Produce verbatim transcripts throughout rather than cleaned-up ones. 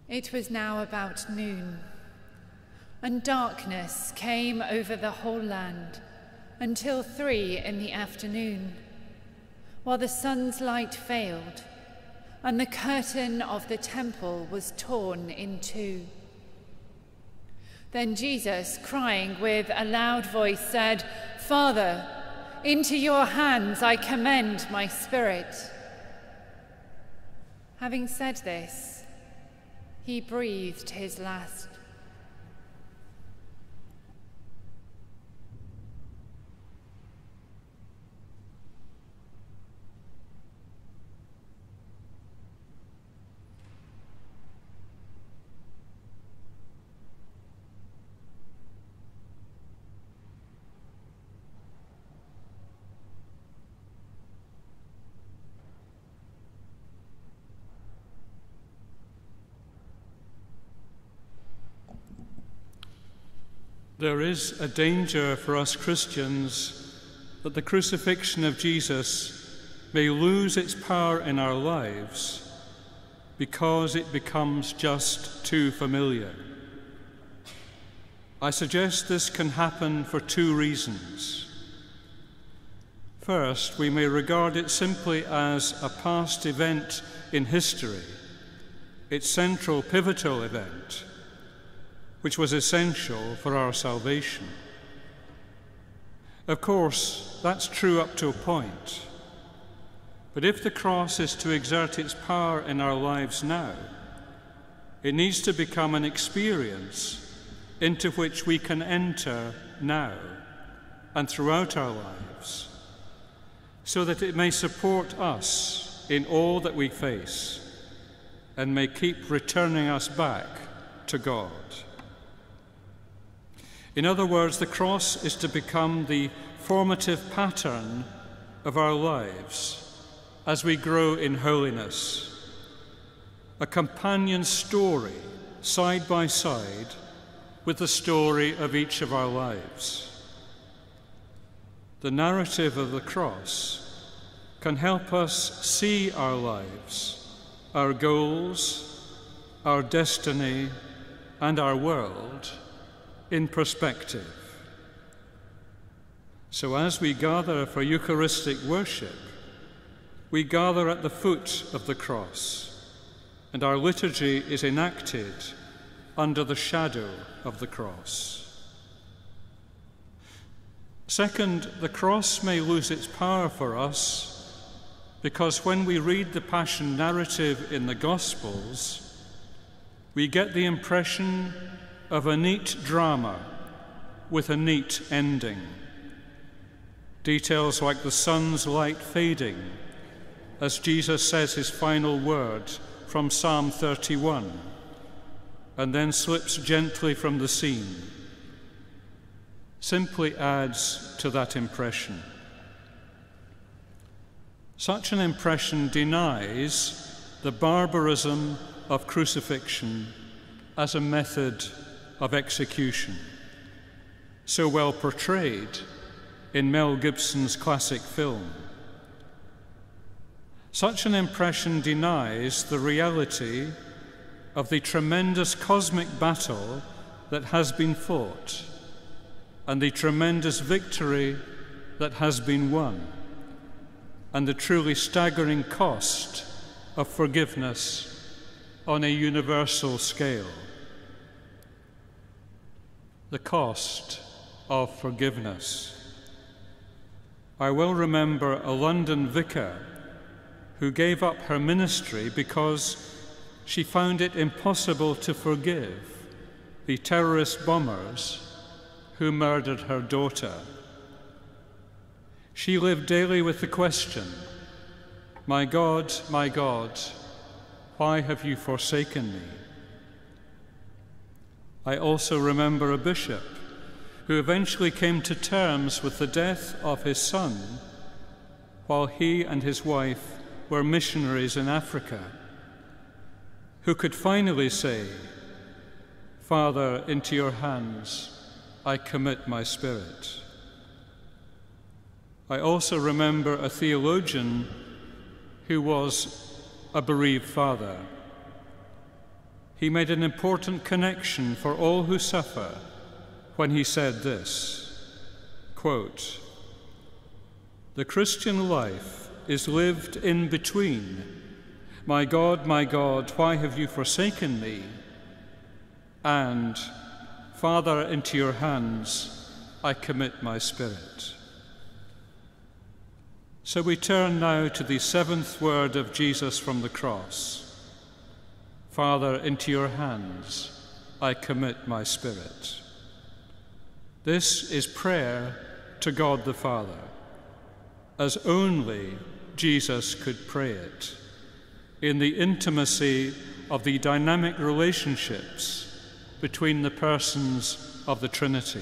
It was now about noon, and darkness came over the whole land until three in the afternoon, while the sun's light failed, and the curtain of the temple was torn in two. Then Jesus, crying with a loud voice, said, "Father, into your hands I commend my spirit." Having said this, he breathed his last. There is a danger for us Christians that the crucifixion of Jesus may lose its power in our lives because it becomes just too familiar. I suggest this can happen for two reasons. First, we may regard it simply as a past event in history, its central pivotal event, which was essential for our salvation. Of course, that's true up to a point. But if the cross is to exert its power in our lives now, it needs to become an experience into which we can enter now and throughout our lives, so that it may support us in all that we face and may keep returning us back to God. In other words, the cross is to become the formative pattern of our lives as we grow in holiness, a companion story side by side with the story of each of our lives. The narrative of the cross can help us see our lives, our goals, our destiny, and our world in perspective. So as we gather for Eucharistic worship, we gather at the foot of the cross, and our liturgy is enacted under the shadow of the cross. Second, the cross may lose its power for us because when we read the Passion narrative in the Gospels, we get the impression of a neat drama with a neat ending. Details like the sun's light fading as Jesus says his final word from Psalm thirty-one and then slips gently from the scene simply adds to that impression. Such an impression denies the barbarism of crucifixion as a method of execution, so well portrayed in Mel Gibson's classic film. Such an impression denies the reality of the tremendous cosmic battle that has been fought and the tremendous victory that has been won, and the truly staggering cost of forgiveness on a universal scale. The cost of forgiveness. I well remember a London vicar who gave up her ministry because she found it impossible to forgive the terrorist bombers who murdered her daughter. She lived daily with the question, "My God, my God, why have you forsaken me?" I also remember a bishop who eventually came to terms with the death of his son while he and his wife were missionaries in Africa, who could finally say, "Father, into your hands I commit my spirit." I also remember a theologian who was a bereaved father. he made an important connection for all who suffer when he said this, quote, "The Christian life is lived in between, 'My God, my God, why have you forsaken me?' and 'Father, into your hands I commit my spirit.'" So we turn now to the seventh word of Jesus from the cross. "Father, into your hands I commit my spirit." This is prayer to God the Father, as only Jesus could pray it, in the intimacy of the dynamic relationships between the persons of the Trinity.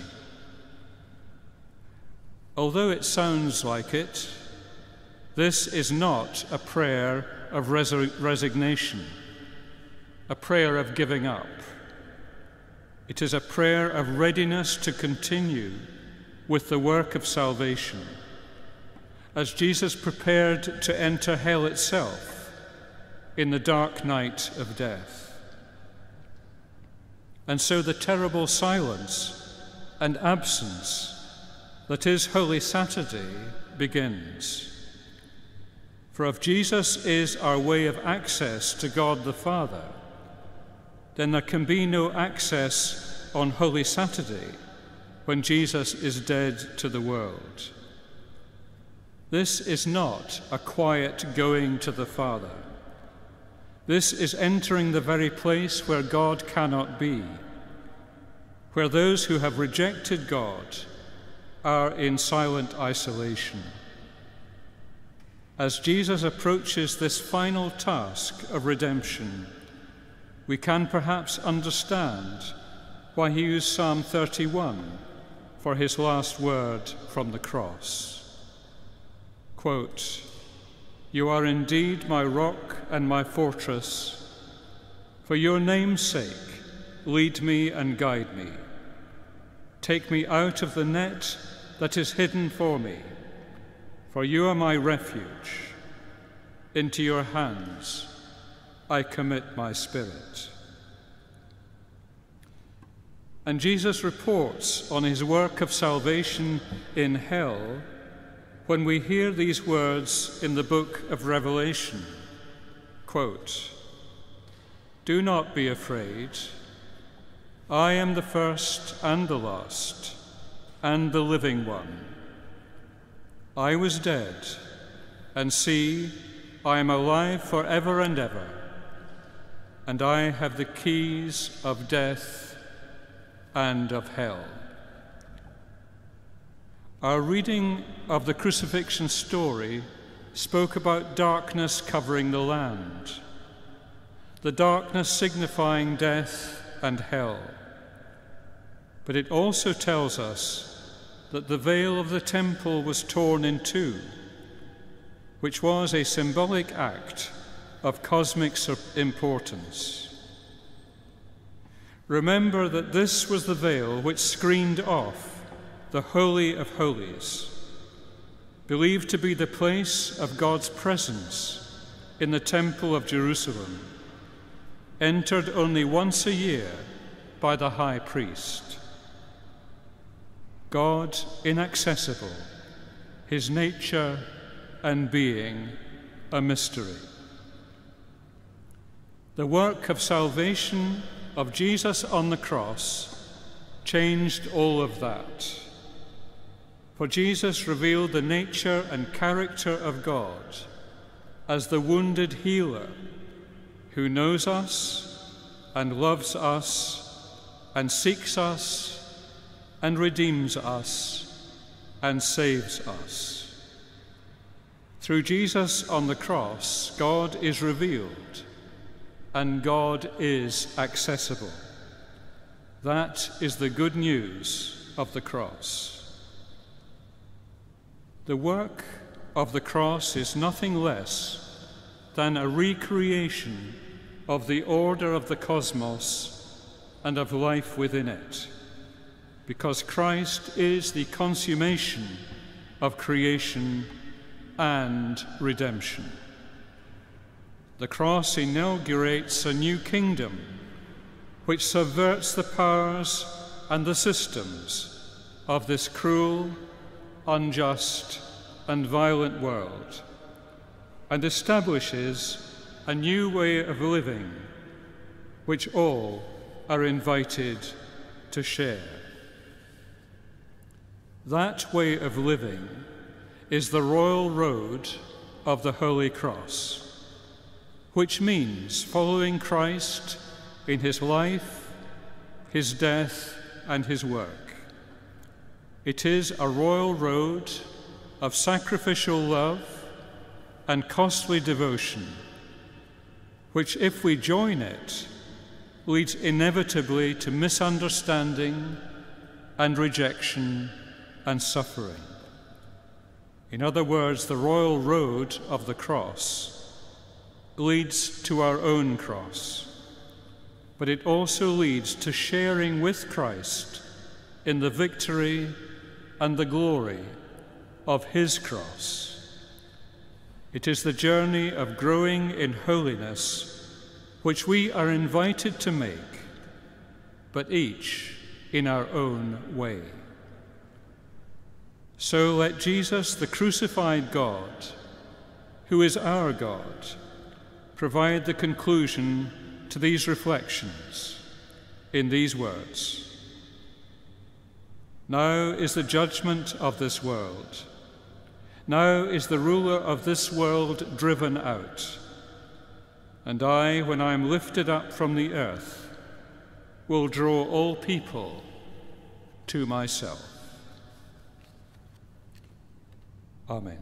Although it sounds like it, this is not a prayer of res- resignation, a prayer of giving up. It is a prayer of readiness to continue with the work of salvation, as Jesus prepared to enter hell itself in the dark night of death. And so the terrible silence and absence that is Holy Saturday begins. For if Jesus is our way of access to God the Father, then there can be no access on Holy Saturday when Jesus is dead to the world. This is not a quiet going to the Father. This is entering the very place where God cannot be, where those who have rejected God are in silent isolation. As Jesus approaches this final task of redemption, we can perhaps understand why he used Psalm thirty-one for his last word from the cross. Quote, "You are indeed my rock and my fortress. For your name's sake, lead me and guide me. Take me out of the net that is hidden for me, for you are my refuge. Into your hands I commit my spirit." And Jesus reports on his work of salvation in hell when we hear these words in the book of Revelation. Quote, "Do not be afraid. I am the first and the last and the living one. I was dead, and see, I am alive forever and ever, and I have the keys of death and of hell." Our reading of the crucifixion story spoke about darkness covering the land, the darkness signifying death and hell. But it also tells us that the veil of the temple was torn in two, which was a symbolic act of cosmic importance. Remember that this was the veil which screened off the Holy of Holies, believed to be the place of God's presence in the Temple of Jerusalem, entered only once a year by the high priest. God inaccessible, his nature and being a mystery. The work of salvation of Jesus on the cross changed all of that. For Jesus revealed the nature and character of God as the wounded healer who knows us and loves us and seeks us and redeems us and saves us. Through Jesus on the cross, God is revealed and God is accessible. That is the good news of the cross. The work of the cross is nothing less than a recreation of the order of the cosmos and of life within it, because Christ is the consummation of creation and redemption. The cross inaugurates a new kingdom which subverts the powers and the systems of this cruel, unjust, and violent world, and establishes a new way of living which all are invited to share. That way of living is the royal road of the Holy Cross, which means following Christ in his life, his death, and his work. It is a royal road of sacrificial love and costly devotion, which, if we join it, leads inevitably to misunderstanding and rejection and suffering. In other words, the royal road of the cross leads to our own cross, but it also leads to sharing with Christ in the victory and the glory of his cross. It is the journey of growing in holiness which we are invited to make, but each in our own way. So let Jesus, the crucified God, who is our God, provide the conclusion to these reflections in these words. Now is the judgment of this world. Now is the ruler of this world driven out. And I, when I am lifted up from the earth, will draw all people to myself. Amen.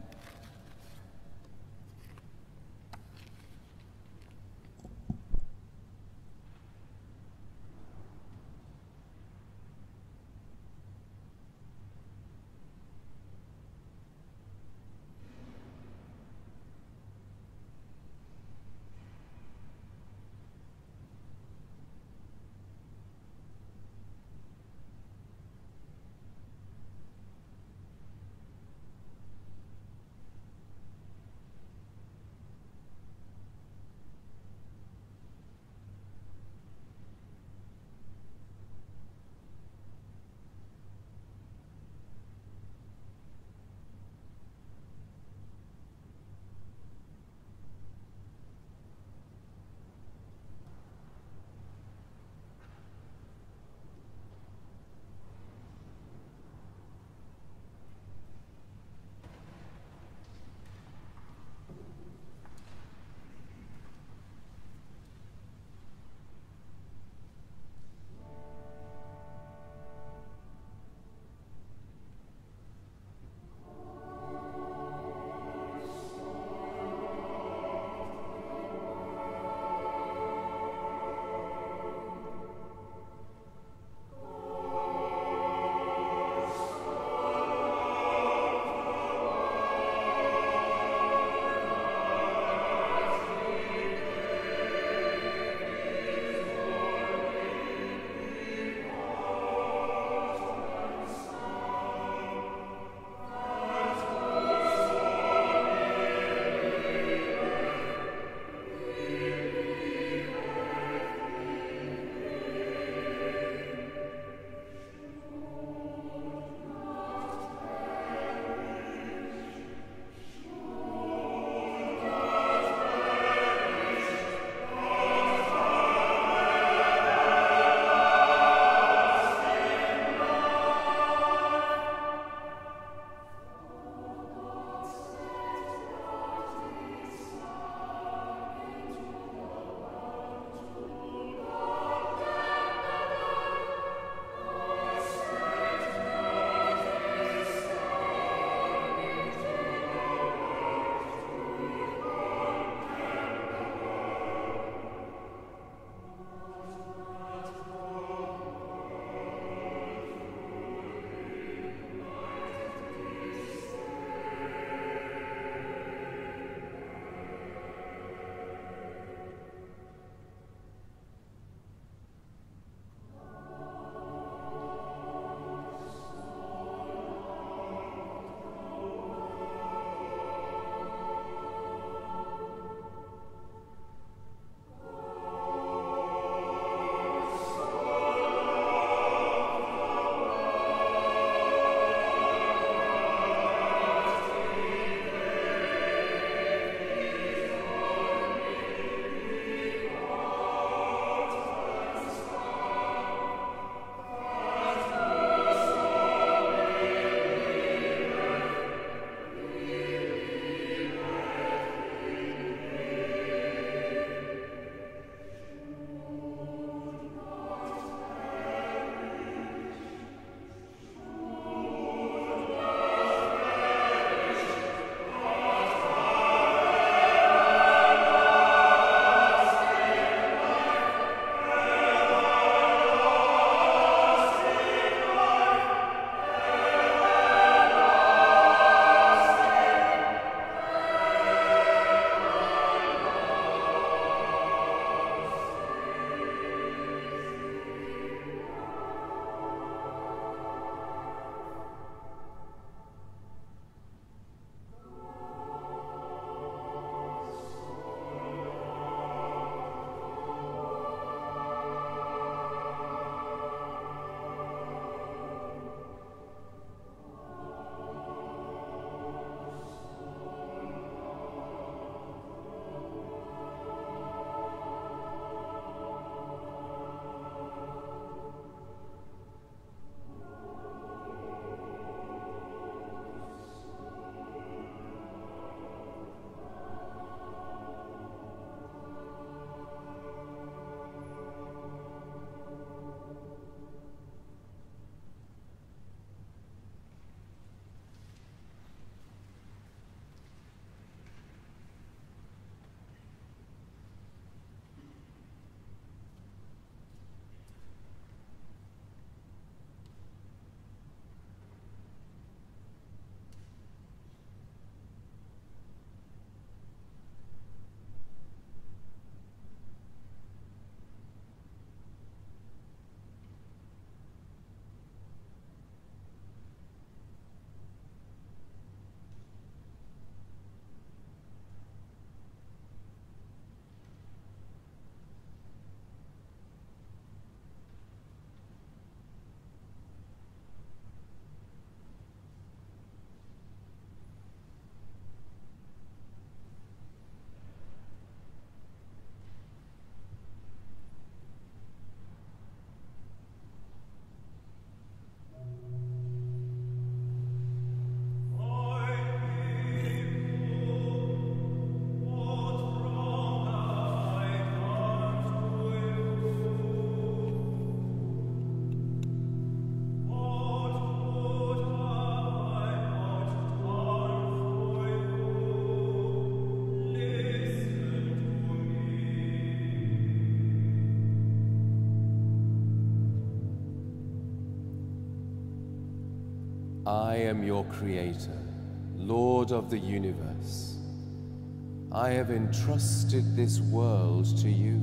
I am your creator, Lord of the universe. I have entrusted this world to you,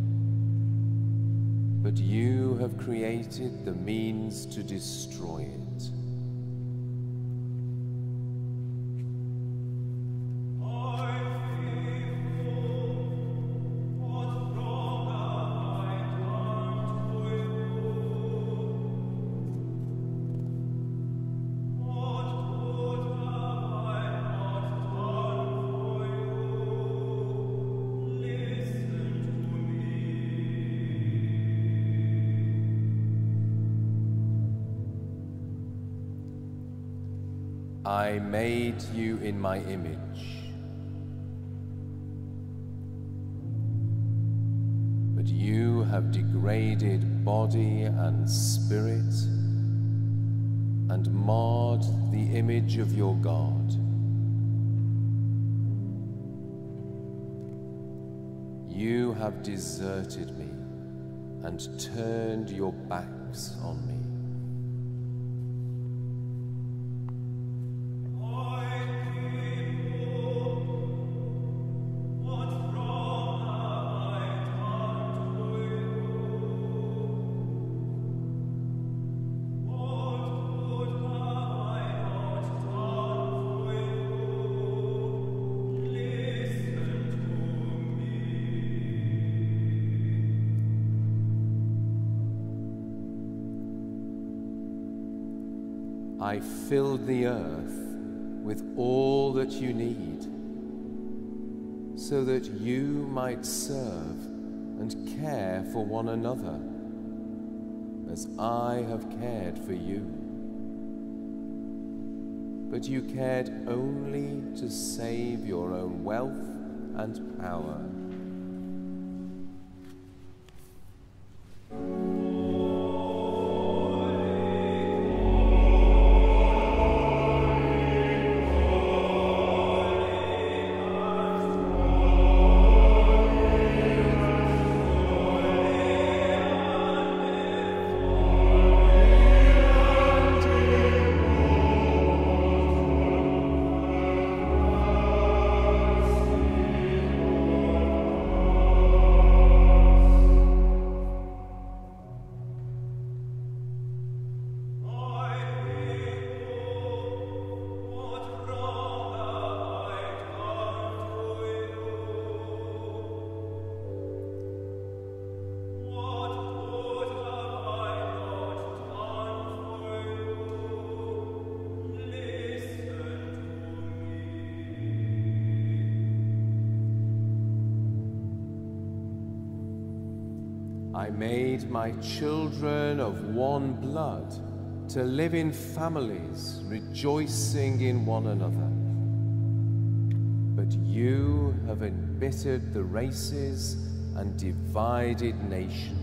but you have created the means to destroy it. I made you in my image, but you have degraded body and spirit and marred the image of your God. You have deserted me and turned your backs on me. I filled the earth with all that you need, so that you might serve and care for one another, as I have cared for you. But you cared only to save your own wealth and power. I made my children of one blood to live in families, rejoicing in one another. But you have embittered the races and divided nations.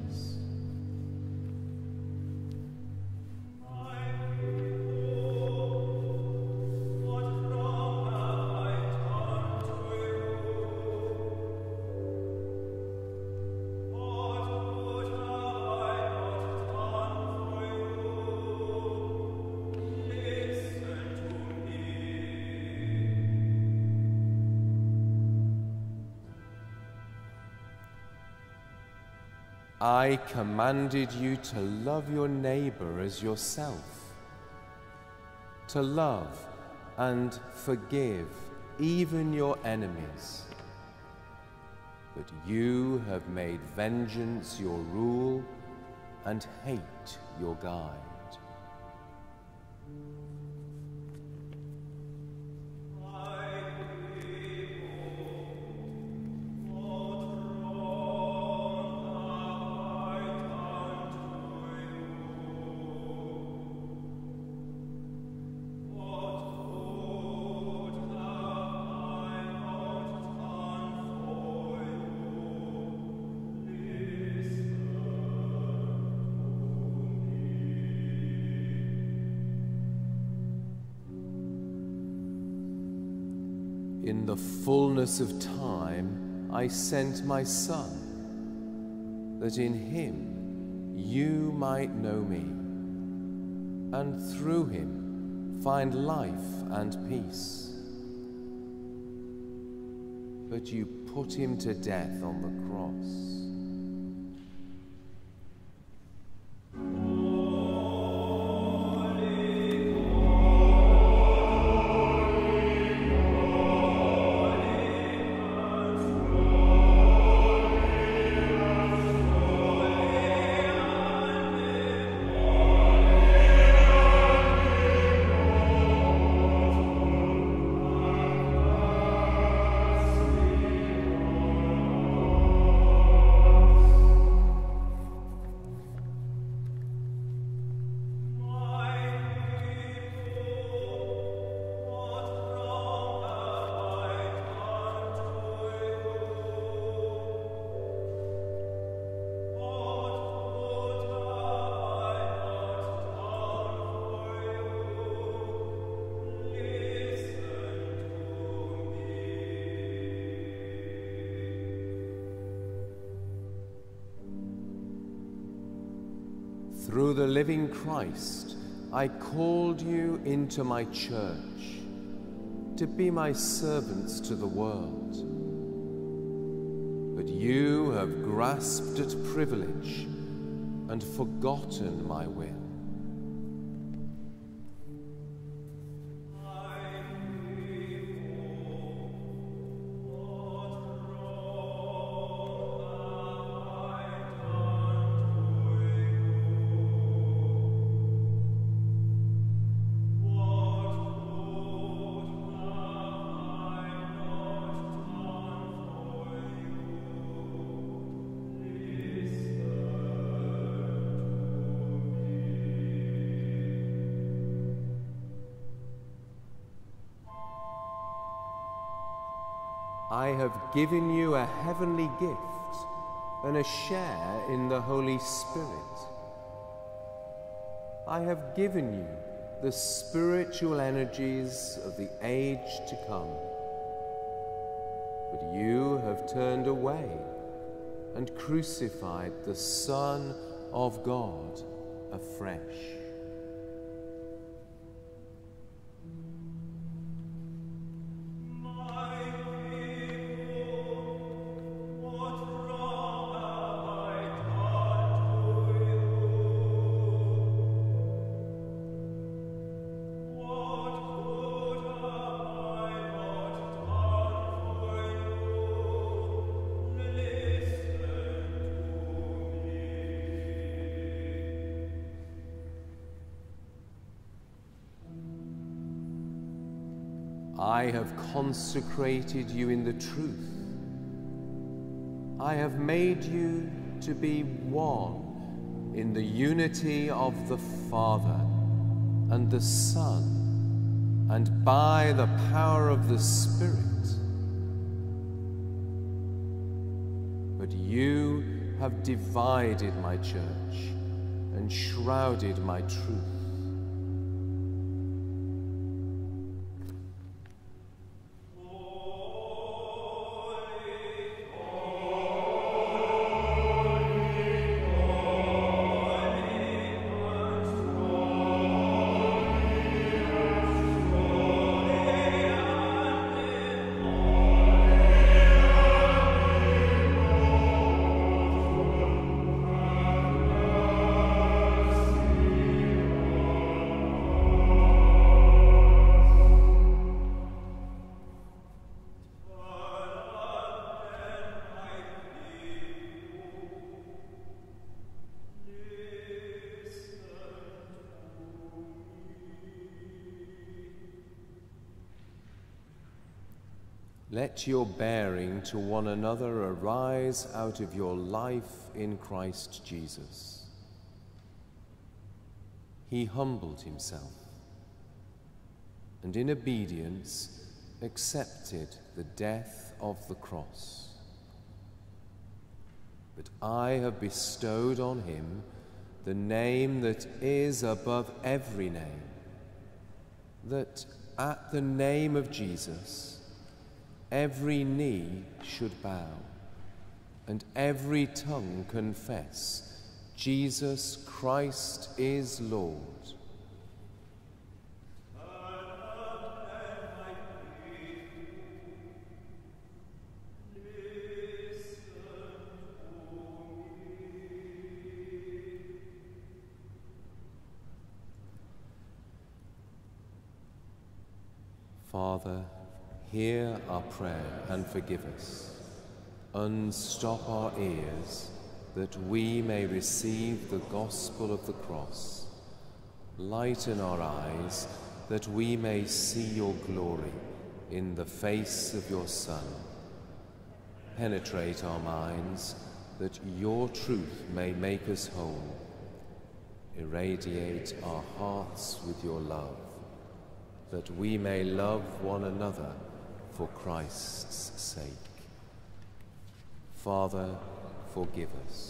I commanded you to love your neighbor as yourself, to love and forgive even your enemies. But you have made vengeance your rule and hate your guide. In the fullness of time, I sent my Son, that in him you might know me, and through him find life and peace. But you put him to death on the cross. Through the living Christ, I called you into my church to be my servants to the world. But you have grasped at privilege and forgotten my will. I have given you a heavenly gift and a share in the Holy Spirit. I have given you the spiritual energies of the age to come. But you have turned away and crucified the Son of God afresh. I have consecrated you in the truth. I have made you to be one in the unity of the Father and the Son, and by the power of the Spirit. But you have divided my church and shrouded my truth. Let your bearing to one another arise out of your life in Christ Jesus. He humbled himself, and in obedience accepted the death of the cross. But I have bestowed on him the name that is above every name, that at the name of Jesus every knee should bow, and every tongue confess Jesus Christ is Lord. Father, hear our prayer and forgive us. Unstop our ears, that we may receive the gospel of the cross. Lighten our eyes, that we may see your glory in the face of your Son. Penetrate our minds, that your truth may make us whole. Irradiate our hearts with your love, that we may love one another for Christ's sake. Father, forgive us.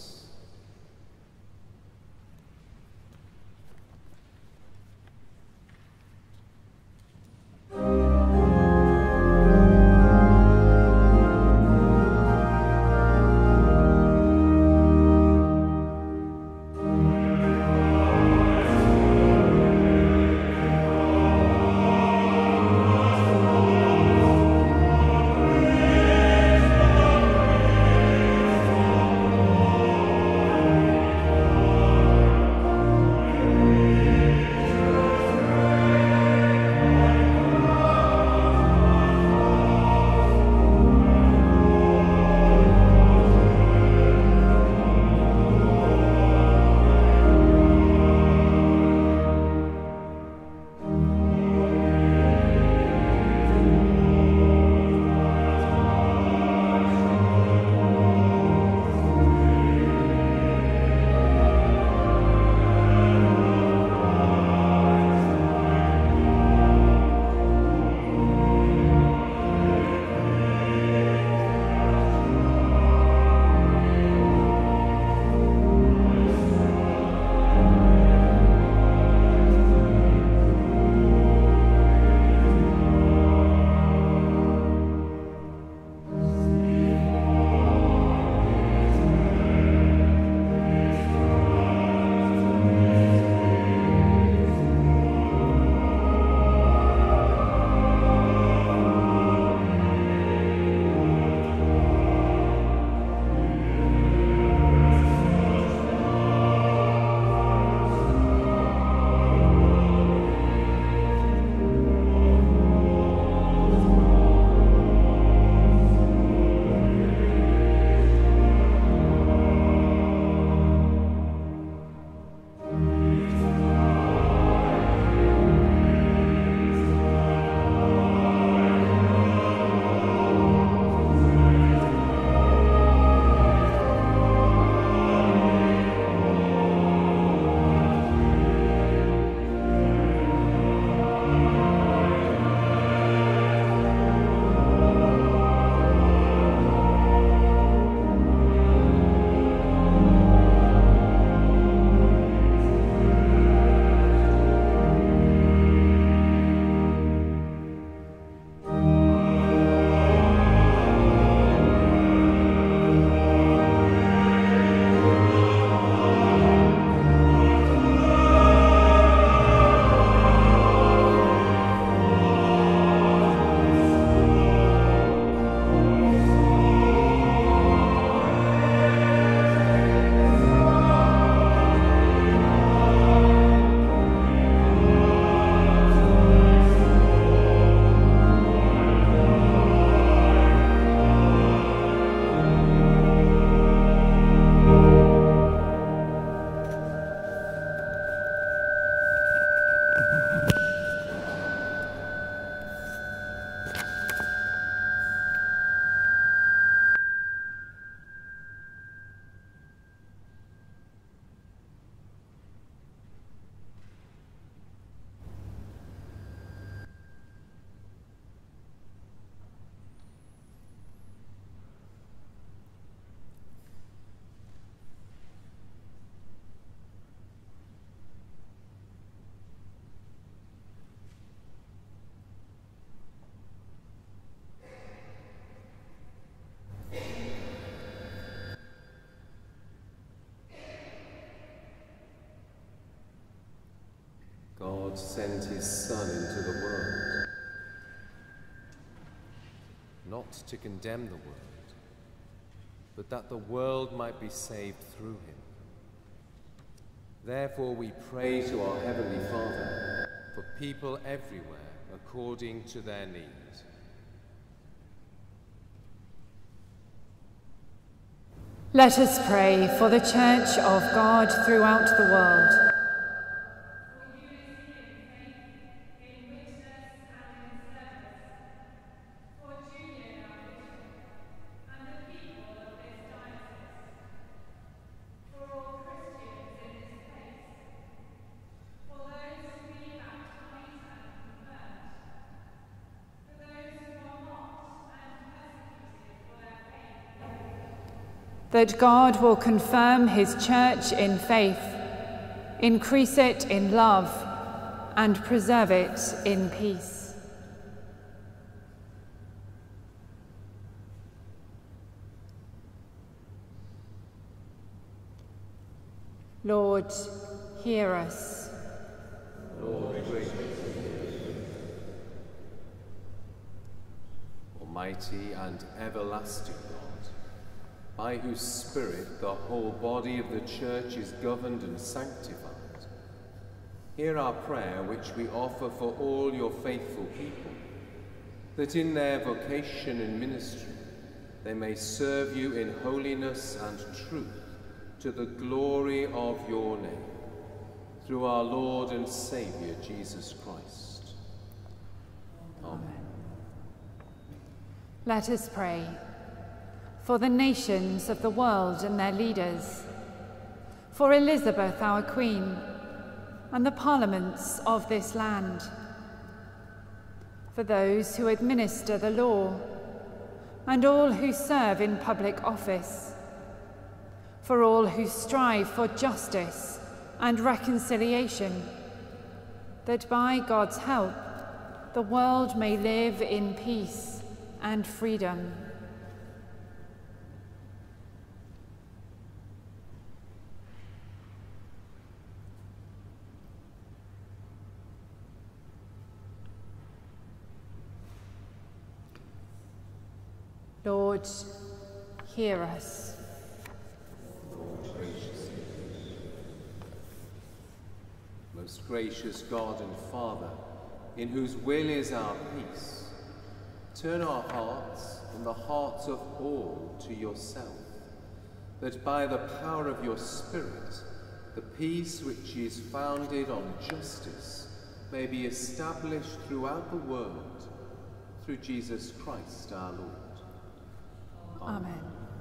God sent his Son into the world, not to condemn the world, but that the world might be saved through him. Therefore we pray to our Heavenly Father for people everywhere according to their need. Let us pray for the Church of God throughout the world. That God will confirm his church in faith, increase it in love, and preserve it in peace. Lord, hear us. Lord, Almighty and everlasting God, by whose Spirit the whole body of the Church is governed and sanctified, hear our prayer which we offer for all your faithful people, that in their vocation and ministry they may serve you in holiness and truth to the glory of your name, through our Lord and Saviour Jesus Christ. Amen. Let us pray for the nations of the world and their leaders, for Elizabeth, our Queen, and the parliaments of this land, for those who administer the law, and all who serve in public office, for all who strive for justice and reconciliation, that by God's help the world may live in peace and freedom. Lord, hear us. Most gracious God and Father, in whose will is our peace, turn our hearts and the hearts of all to yourself, that by the power of your Spirit, the peace which is founded on justice may be established throughout the world, through Jesus Christ our Lord. Amen. Amen.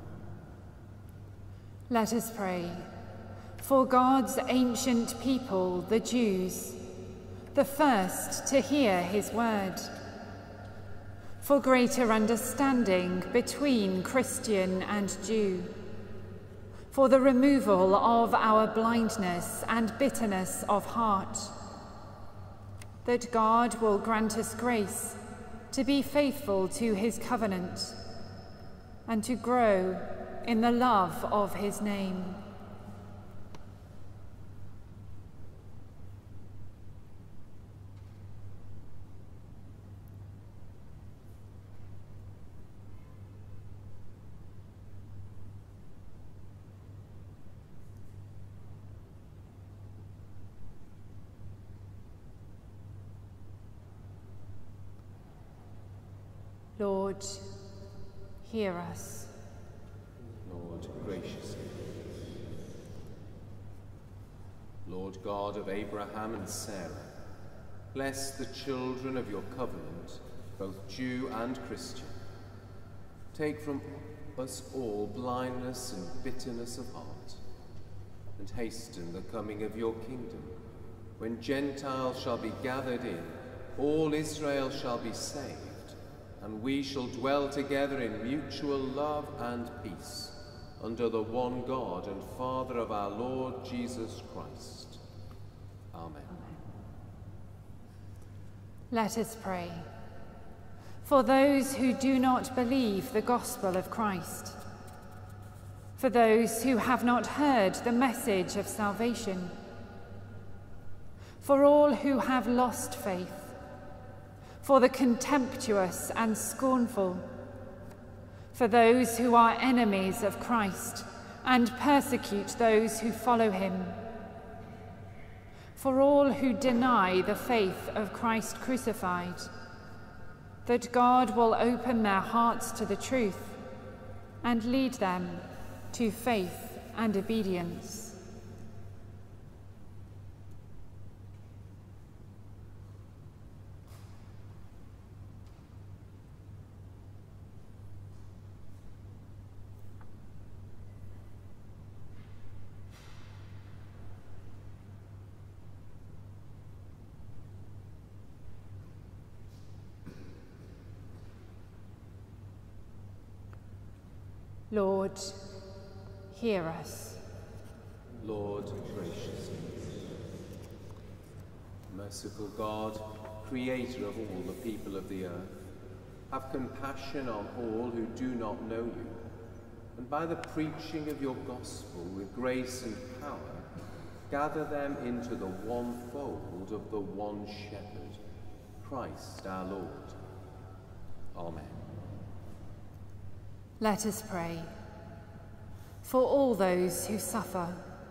Let us pray for God's ancient people, the Jews, the first to hear his word, for greater understanding between Christian and Jew, for the removal of our blindness and bitterness of heart, that God will grant us grace to be faithful to his covenant and to grow in the love of his name. Lord, hear us. Lord, graciously. Lord God of Abraham and Sarah, bless the children of your covenant, both Jew and Christian. Take from us all blindness and bitterness of heart, and hasten the coming of your kingdom, when Gentiles shall be gathered in, all Israel shall be saved, and we shall dwell together in mutual love and peace, under the one God and Father of our Lord Jesus Christ. Amen. Amen. Let us pray for those who do not believe the gospel of Christ, for those who have not heard the message of salvation, for all who have lost faith, for the contemptuous and scornful, for those who are enemies of Christ and persecute those who follow him, for all who deny the faith of Christ crucified, that God will open their hearts to the truth and lead them to faith and obedience. Lord, hear us. Lord, graciously. Merciful God, creator of all the people of the earth, have compassion on all who do not know you, and by the preaching of your gospel with grace and power, gather them into the one fold of the one shepherd, Christ our Lord. Amen. Let us pray for all those who suffer,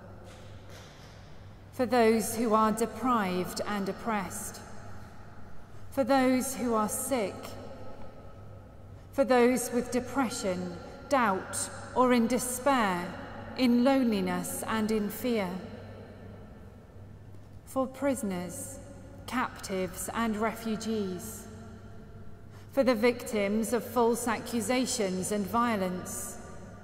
for those who are deprived and oppressed, for those who are sick, for those with depression, doubt, or in despair, in loneliness and in fear, for prisoners, captives, and refugees, for the victims of false accusations and violence,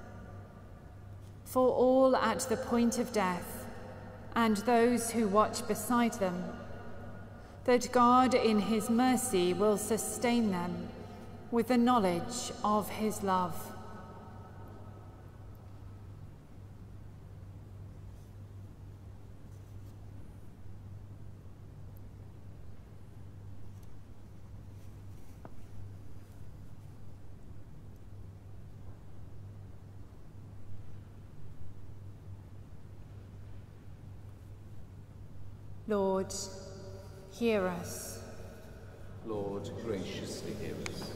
for all at the point of death, and those who watch beside them, that God in his mercy will sustain them with the knowledge of his love. Lord, hear us. Lord, graciously hear us.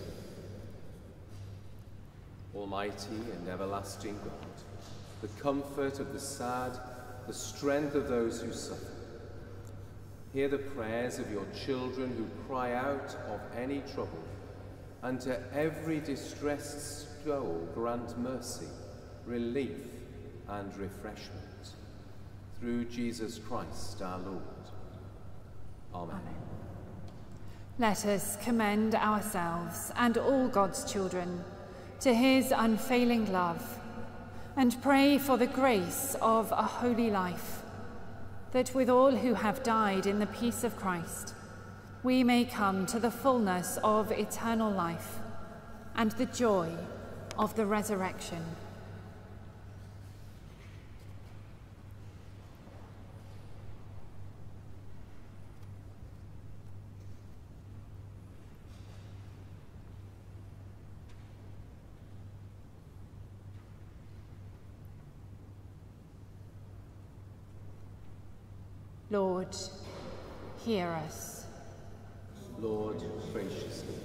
Almighty and everlasting God, the comfort of the sad, the strength of those who suffer, hear the prayers of your children who cry out of any trouble, and to every distressed soul grant mercy, relief, and refreshment. Through Jesus Christ our Lord. Amen. Amen. Let us commend ourselves and all God's children to his unfailing love, and pray for the grace of a holy life, that with all who have died in the peace of Christ, we may come to the fullness of eternal life and the joy of the resurrection. Lord, hear us. Lord, graciously.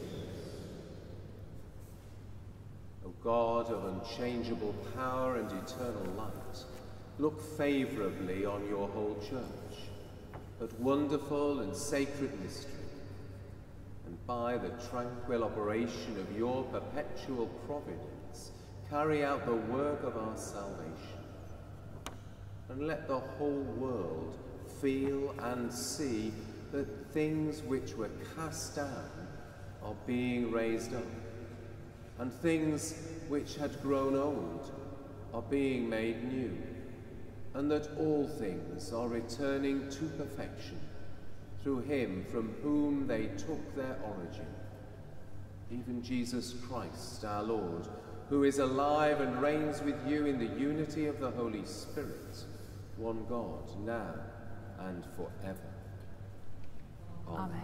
O God of unchangeable power and eternal light, look favourably on your whole church, that wonderful and sacred mystery, and by the tranquil operation of your perpetual providence, carry out the work of our salvation, and let the whole world feel and see that things which were cast down are being raised up, and things which had grown old are being made new, and that all things are returning to perfection through him from whom they took their origin, even Jesus Christ our Lord, who is alive and reigns with you in the unity of the Holy Spirit, one God, now and forever. Amen. Amen.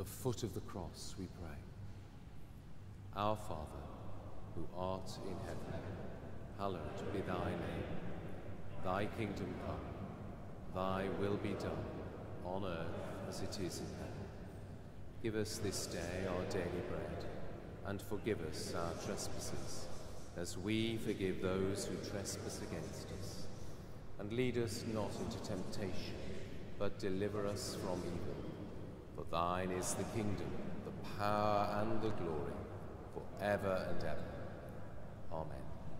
foot of the cross we pray. Our Father, who art in heaven, hallowed be thy name. Thy kingdom come, thy will be done, on earth as it is in heaven. Give us this day our daily bread, and forgive us our trespasses, as we forgive those who trespass against us. And lead us not into temptation, but deliver us from evil. For thine is the kingdom, the power, and the glory, forever and ever. Amen.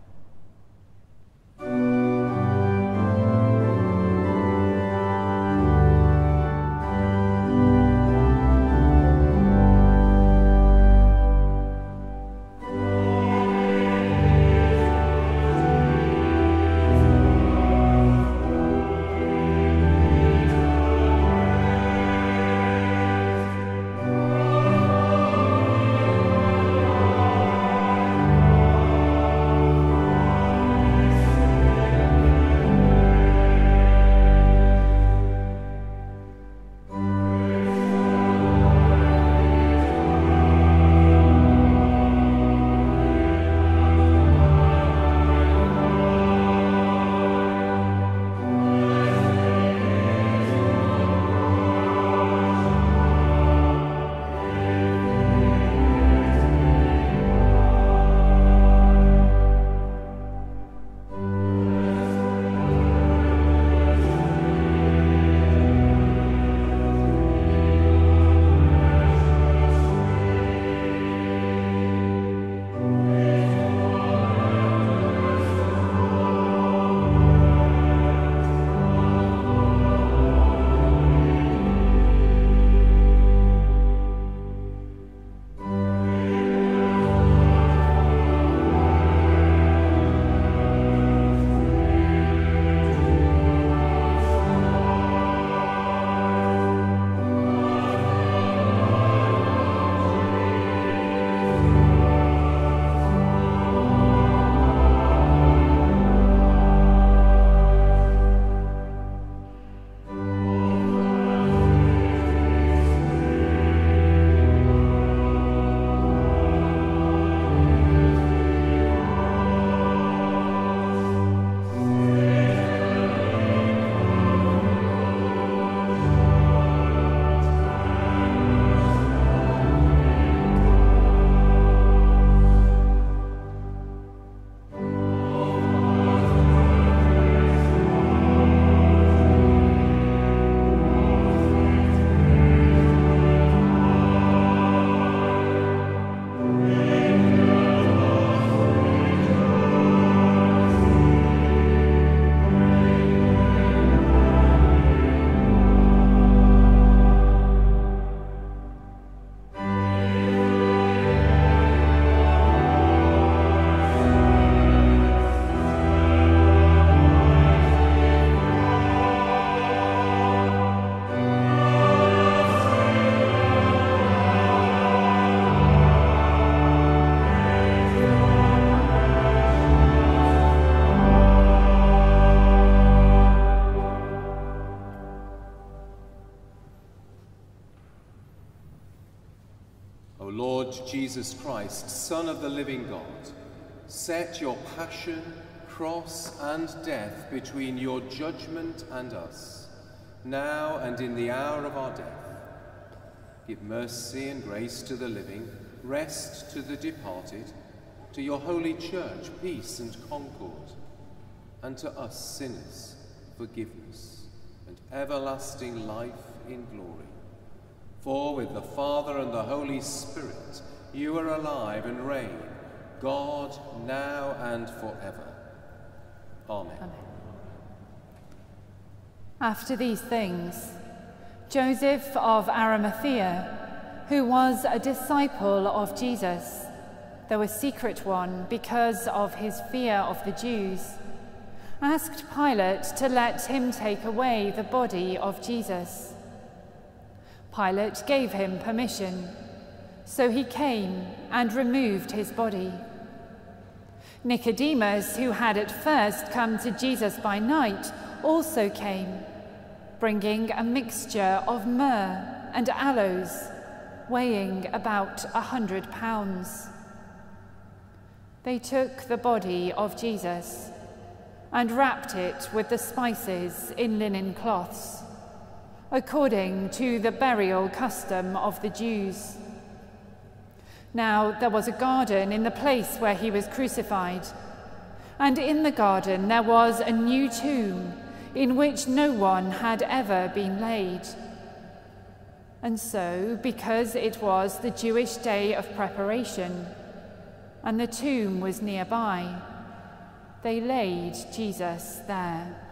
Jesus Christ, Son of the living God, set your passion, cross, and death between your judgment and us, now and in the hour of our death. Give mercy and grace to the living, rest to the departed, to your holy church peace and concord, and to us sinners forgiveness and everlasting life in glory. For with the Father and the Holy Spirit you are alive and reign, God, now and forever. Amen. Amen. After these things, Joseph of Arimathea, who was a disciple of Jesus, though a secret one because of his fear of the Jews, asked Pilate to let him take away the body of Jesus. Pilate gave him permission, so he came and removed his body. Nicodemus, who had at first come to Jesus by night, also came, bringing a mixture of myrrh and aloes, weighing about a hundred pounds. They took the body of Jesus and wrapped it with the spices in linen cloths, according to the burial custom of the Jews. Now there was a garden in the place where he was crucified, and in the garden there was a new tomb in which no one had ever been laid. And so, because it was the Jewish day of preparation, and the tomb was nearby, they laid Jesus there.